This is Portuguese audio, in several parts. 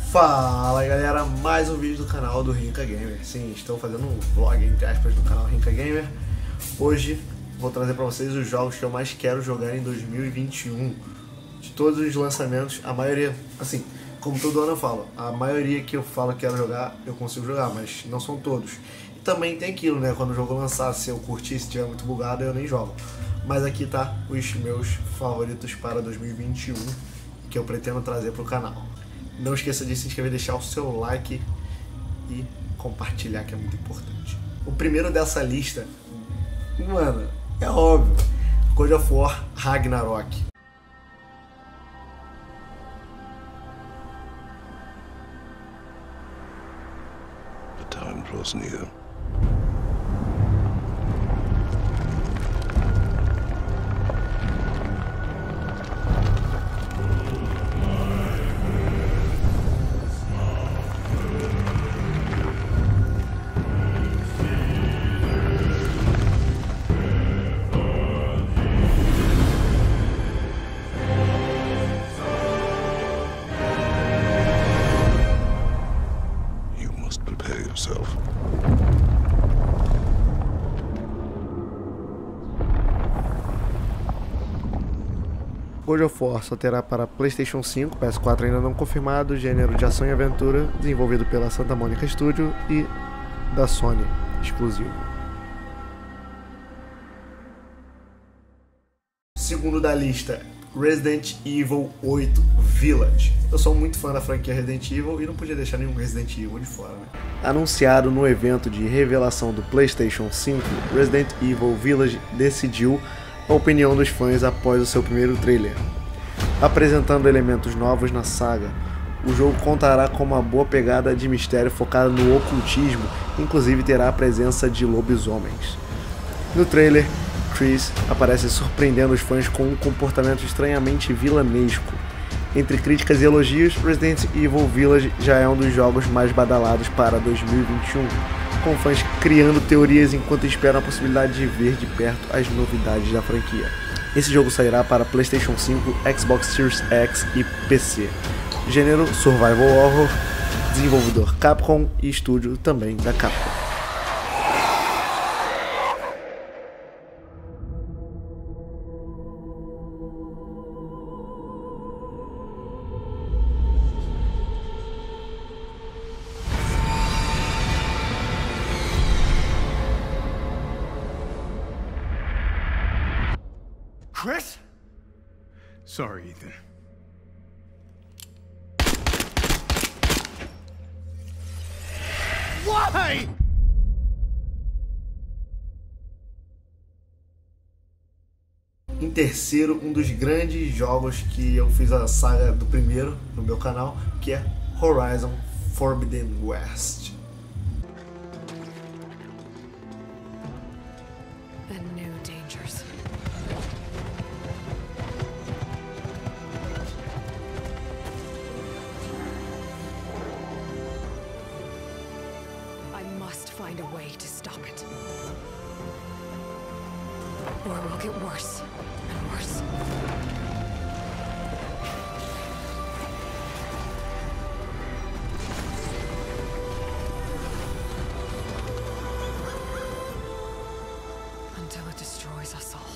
Fala galera, mais um vídeo do canal do Rinca Gamer. Sim, estou fazendo um vlog entre aspas do canal Rinca Gamer. Hoje vou trazer para vocês os jogos que eu mais quero jogar em 2021. De todos os lançamentos, a maioria, assim, como todo ano eu falo, a maioria que eu falo que quero jogar, eu consigo jogar, mas não são todos. E também tem aquilo, né, quando o jogo lançar, se eu curtir, se estiver muito bugado, eu nem jogo. Mas aqui tá os meus favoritos para 2021, que eu pretendo trazer para o canal. Não esqueça de se inscrever, deixar o seu like e compartilhar, que é muito importante. O primeiro dessa lista, mano, é óbvio, God of War Ragnarok. The time draws near. Prepare yourself. God of War só terá para PlayStation 5, PS4 ainda não confirmado, gênero de ação e aventura, desenvolvido pela Santa Monica Studio e da Sony, exclusivo. Segundo da lista, Resident Evil 8 Village. Eu sou muito fã da franquia Resident Evil e não podia deixar nenhum Resident Evil de fora, né? Anunciado no evento de revelação do PlayStation 5, Resident Evil Village decidiu a opinião dos fãs após o seu primeiro trailer. Apresentando elementos novos na saga, o jogo contará com uma boa pegada de mistério focada no ocultismo, inclusive terá a presença de lobisomens. No trailer, Chris aparece surpreendendo os fãs com um comportamento estranhamente vilanesco. Entre críticas e elogios, Resident Evil Village já é um dos jogos mais badalados para 2021, com fãs criando teorias enquanto esperam a possibilidade de ver de perto as novidades da franquia. Esse jogo sairá para PlayStation 5, Xbox Series X e PC. Gênero Survival Horror, desenvolvedor Capcom e estúdio também da Capcom. Chris? Sorry, Ethan. Why? Em terceiro, um dos grandes jogos que eu fiz a saga do primeiro no meu canal, que é Horizon Forbidden West. Find a way to stop it. Or it will get worse and worse. Until it destroys us all.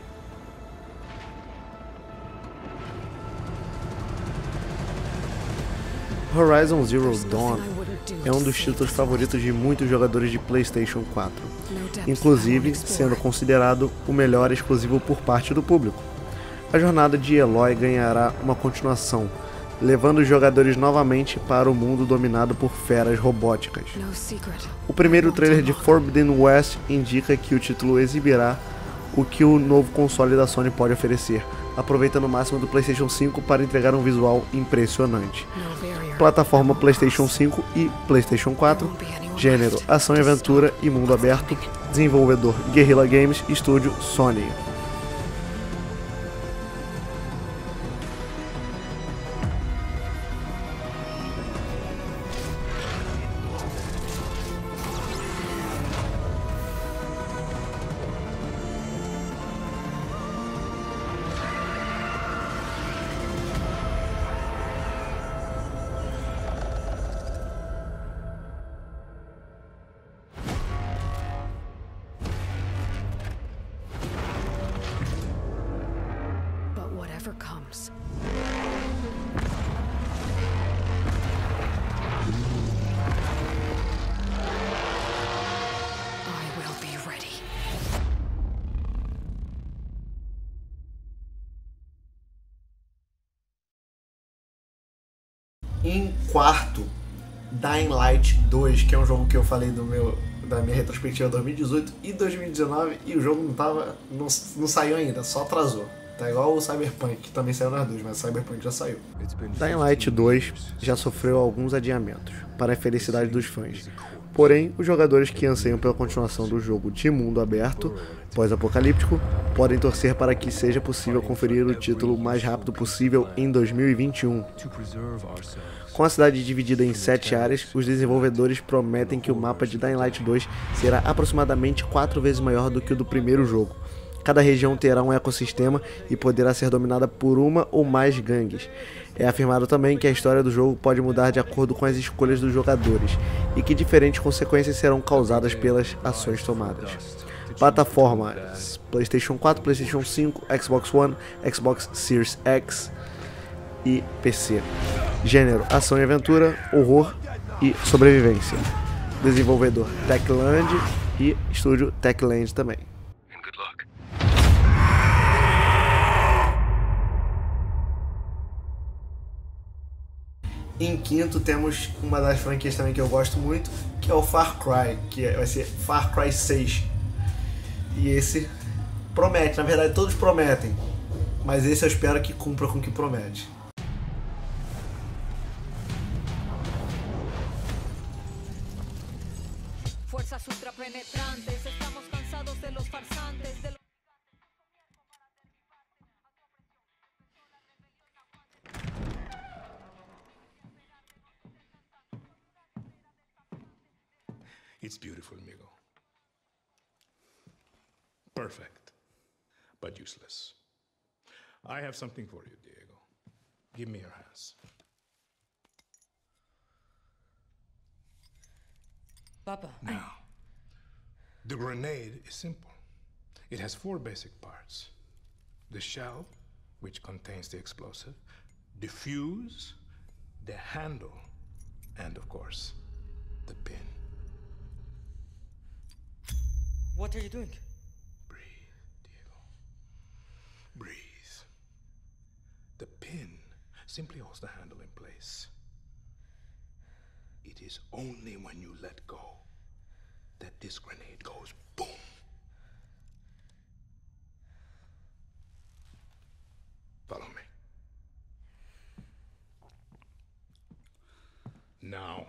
Horizon Zero Dawn é um dos títulos favoritos de muitos jogadores de PlayStation 4, inclusive sendo considerado o melhor exclusivo por parte do público. A jornada de Aloy ganhará uma continuação, levando os jogadores novamente para o mundo dominado por feras robóticas. O primeiro trailer de Forbidden West indica que o título exibirá o que o novo console da Sony pode oferecer, aproveitando o máximo do PlayStation 5 para entregar um visual impressionante. Plataforma PlayStation 5 e PlayStation 4, gênero ação e aventura e mundo aberto, desenvolvedor Guerrilla Games, estúdio Sony. whatever comes. I will be ready. Em quarto, Dying Light 2, que é um jogo que eu falei da minha retrospectiva 2018 e 2019, e o jogo não saiu ainda, só atrasou. Tá igual o Cyberpunk, que também saiu nas duas, mas o Cyberpunk já saiu. Dying Light 2 já sofreu alguns adiamentos, para a felicidade dos fãs. Porém, os jogadores que anseiam pela continuação do jogo de mundo aberto, pós-apocalíptico, podem torcer para que seja possível conferir o título o mais rápido possível em 2021. Com a cidade dividida em 7 áreas, os desenvolvedores prometem que o mapa de Dying Light 2 será aproximadamente 4 vezes maior do que o do primeiro jogo. Cada região terá um ecossistema e poderá ser dominada por uma ou mais gangues. É afirmado também que a história do jogo pode mudar de acordo com as escolhas dos jogadores e que diferentes consequências serão causadas pelas ações tomadas. Plataformas: PlayStation 4, PlayStation 5, Xbox One, Xbox Series X e PC. Gênero: ação e aventura, horror e sobrevivência. Desenvolvedor: Techland e estúdio Techland também. Em quinto temos uma das franquias também que eu gosto muito, que é o Far Cry, que vai ser Far Cry 6. E esse promete, na verdade todos prometem, mas esse eu espero que cumpra com o que promete. Fuerzas ultrapenetrantes, estamos cansados de los farsantes, de It's beautiful, amigo. Perfect, but useless. I have something for you, Diego. Give me your hands. Papa. Now, the grenade is simple. It has 4 basic parts. The shell, which contains the explosive, the fuse, the handle, and of course, the pin. What are you doing? Breathe, Diego. Breathe. The pin simply holds the handle in place. It is only when you let go that this grenade goes boom. Follow me. Now,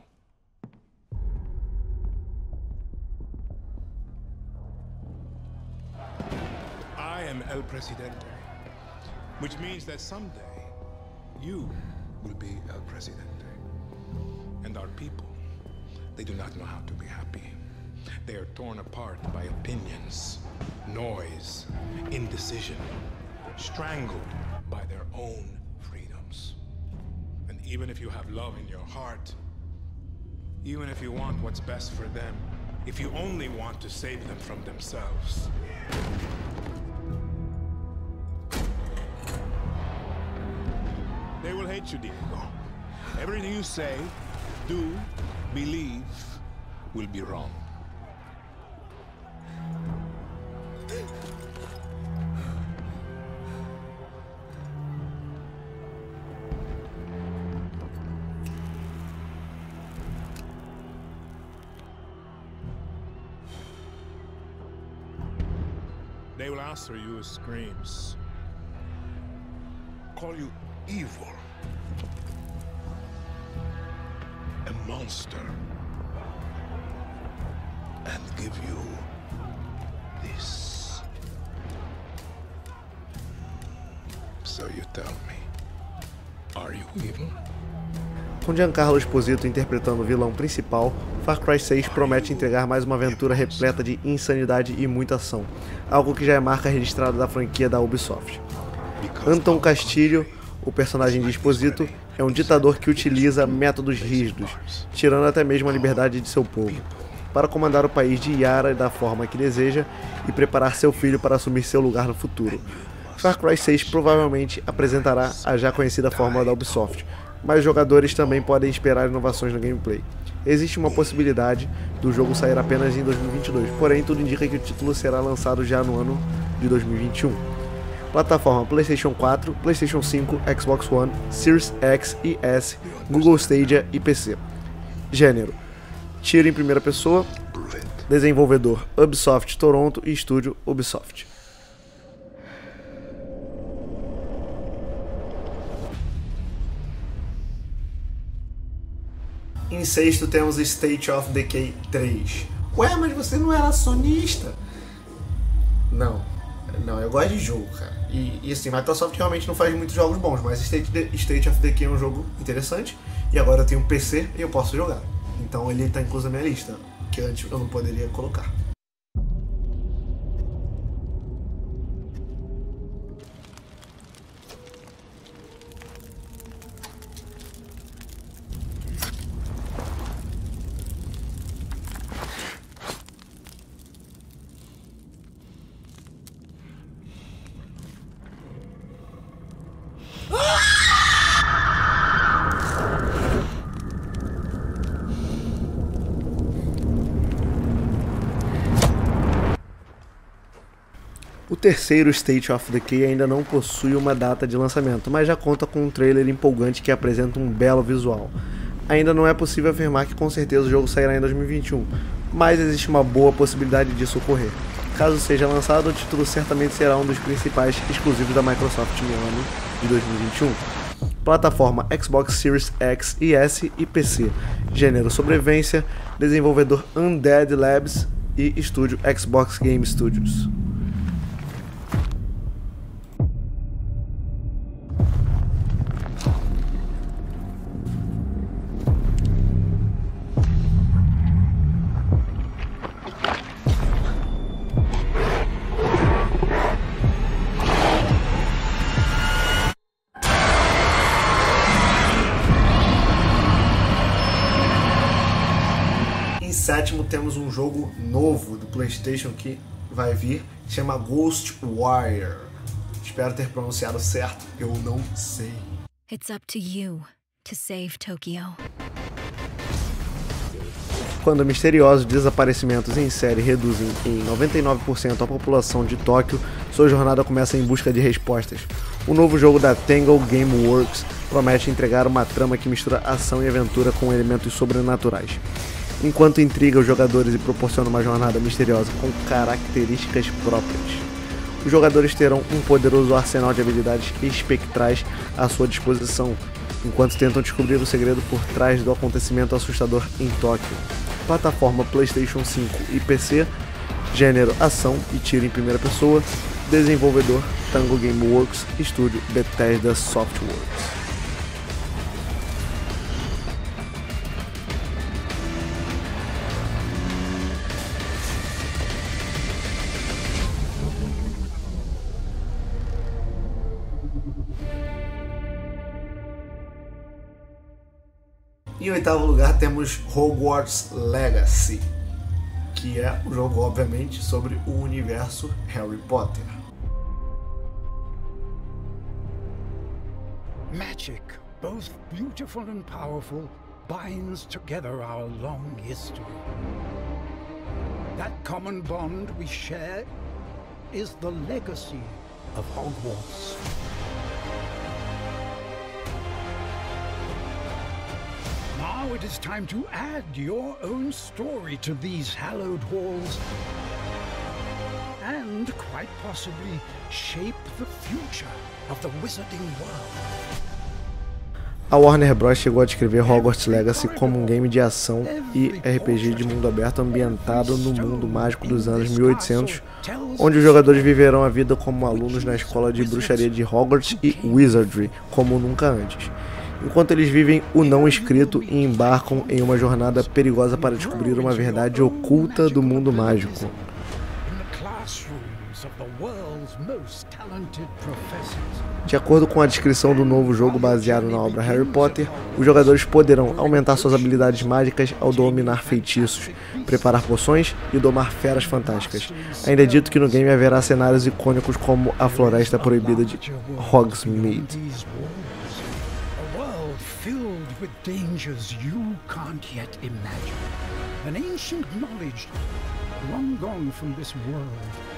I am El Presidente, which means that someday you will be El Presidente. And our people, they do not know how to be happy. They are torn apart by opinions, noise, indecision, strangled by their own freedoms. And even if you have love in your heart, even if you want what's best for them, if you only want to save them from themselves, they will hate you, Diego. Everything you say, do, believe, will be wrong. They will answer you with screams, call you evil, a monster, and give you this. So you tell me, are you evil? Com Giancarlo Esposito interpretando o vilão principal, Far Cry 6 promete entregar mais uma aventura repleta de insanidade e muita ação, algo que já é marca registrada da franquia da Ubisoft. Anton Castilho, o personagem de Esposito, é um ditador que utiliza métodos rígidos, tirando até mesmo a liberdade de seu povo, para comandar o país de Yara da forma que deseja e preparar seu filho para assumir seu lugar no futuro. Far Cry 6 provavelmente apresentará a já conhecida fórmula da Ubisoft, mas os jogadores também podem esperar inovações no gameplay. Existe uma possibilidade do jogo sair apenas em 2022, porém tudo indica que o título será lançado já no ano de 2021. Plataforma PlayStation 4, PlayStation 5, Xbox One, Series X e S, Google Stadia e PC. Gênero: tiro em primeira pessoa. Desenvolvedor: Ubisoft Toronto e estúdio Ubisoft. Em sexto temos State of Decay 3. Ué, mas você não era sonista? Não, eu gosto de jogo, cara. E assim, Microsoft realmente não faz muitos jogos bons, mas State of Decay é um jogo interessante. E agora eu tenho um PC e eu posso jogar. Então ele tá incluso na minha lista, que antes eu não poderia colocar. O terceiro State of Decay ainda não possui uma data de lançamento, mas já conta com um trailer empolgante que apresenta um belo visual. Ainda não é possível afirmar que com certeza o jogo sairá em 2021, mas existe uma boa possibilidade disso ocorrer. Caso seja lançado, o título certamente será um dos principais exclusivos da Microsoft no ano de 2021. Plataforma Xbox Series X e S e PC. Gênero: sobrevivência. Desenvolvedor: Undead Labs e estúdio Xbox Game Studios. Em sétimo temos um jogo novo do PlayStation que vai vir, chama Ghostwire. Espero ter pronunciado certo, eu não sei. It's up to you to save Tokyo. Quando misteriosos desaparecimentos em série reduzem em 99% a população de Tóquio, sua jornada começa em busca de respostas. O novo jogo da Tango Gameworks promete entregar uma trama que mistura ação e aventura com elementos sobrenaturais, enquanto intriga os jogadores e proporciona uma jornada misteriosa com características próprias. Os jogadores terão um poderoso arsenal de habilidades espectrais à sua disposição, enquanto tentam descobrir o segredo por trás do acontecimento assustador em Tóquio. Plataforma PlayStation 5 e PC. Gênero: ação e tiro em primeira pessoa. Desenvolvedor: Tango Gameworks, estúdio Bethesda Softworks. Em oitavo lugar temos Hogwarts Legacy, que é um jogo, obviamente, sobre o universo Harry Potter. Magic, both beautiful and powerful, binds together our long history. That common bond we share is the legacy of Hogwarts. Now it is time to add your own story to these hallowed halls and, quite possibly, shape the future of the wizarding world. A Warner Bros. Chegou a descrever Hogwarts Legacy como um game de ação e RPG de mundo aberto ambientado no mundo mágico dos anos 1800, onde os jogadores viverão a vida como alunos na escola de bruxaria de Hogwarts e Wizardry como nunca antes, enquanto eles vivem o não escrito e embarcam em uma jornada perigosa para descobrir uma verdade oculta do mundo mágico. In the classrooms of the world's De acordo com a descrição do novo jogo baseado na obra Harry Potter, os jogadores poderão aumentar suas habilidades mágicas ao dominar feitiços, preparar poções e domar feras fantásticas. Ainda é dito que no game haverá cenários icônicos como a Floresta Proibida de Hogsmeade. With dangers you can't yet imagine. An ancient knowledge long gone from this world.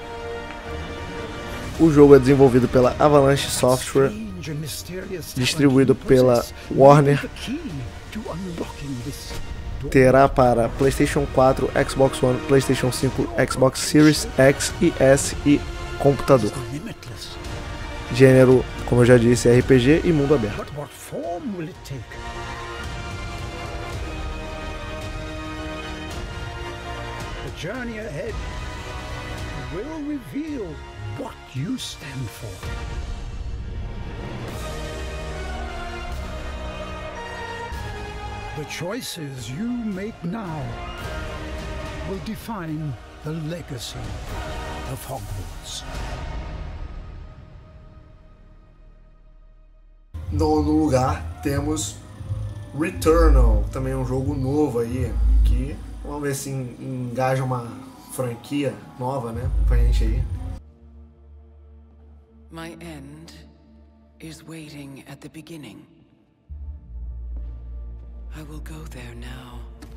O jogo é desenvolvido pela Avalanche Software, distribuído pela Warner. Terá para PlayStation 4, Xbox One, PlayStation 5, Xbox Series X e S e computador. Gênero, como eu já disse, é RPG e mundo aberto. The journey ahead will reveal what you stand for. The choices you make now will define the legacy of Hogwarts. Nono lugar temos Returnal, também um jogo novo aí, que vamos ver se engaja uma franquia nova, né, pra gente aí. My end is waiting at the beginning. I will go there now.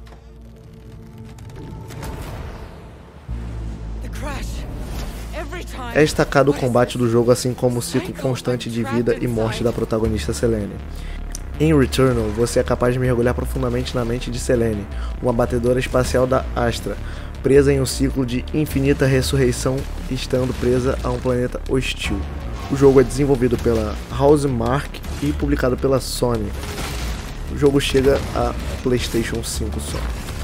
The crash. É destacado o combate do jogo, assim como o ciclo constante de vida e morte da protagonista Selene. Em Returnal, você é capaz de mergulhar profundamente na mente de Selene, uma batedora espacial da Astra, presa em um ciclo de infinita ressurreição, estando presa a um planeta hostil. O jogo é desenvolvido pela Housemarque e publicado pela Sony. O jogo chega a PlayStation 5 só.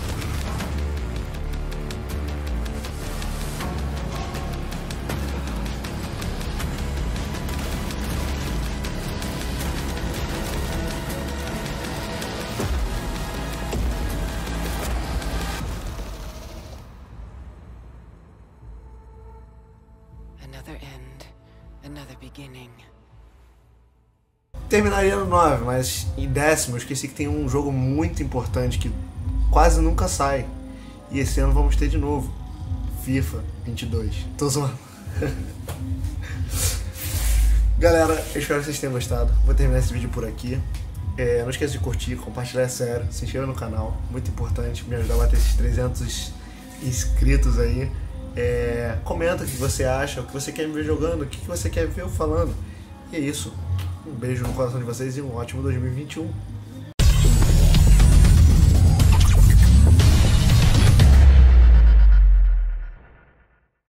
Terminaria no 9, mas em décimo eu esqueci que tem um jogo muito importante que quase nunca sai. E esse ano vamos ter de novo. FIFA 22. Tô zoando. Galera, eu espero que vocês tenham gostado. Vou terminar esse vídeo por aqui. Não esqueça de curtir, compartilhar, é sério. Se inscreva no canal, muito importante. Me ajudar a bater esses 300 inscritos aí. Comenta o que você acha, o que você quer me ver jogando, o que você quer ver eu falando. E é isso. Um beijo no coração de vocês e um ótimo 2021.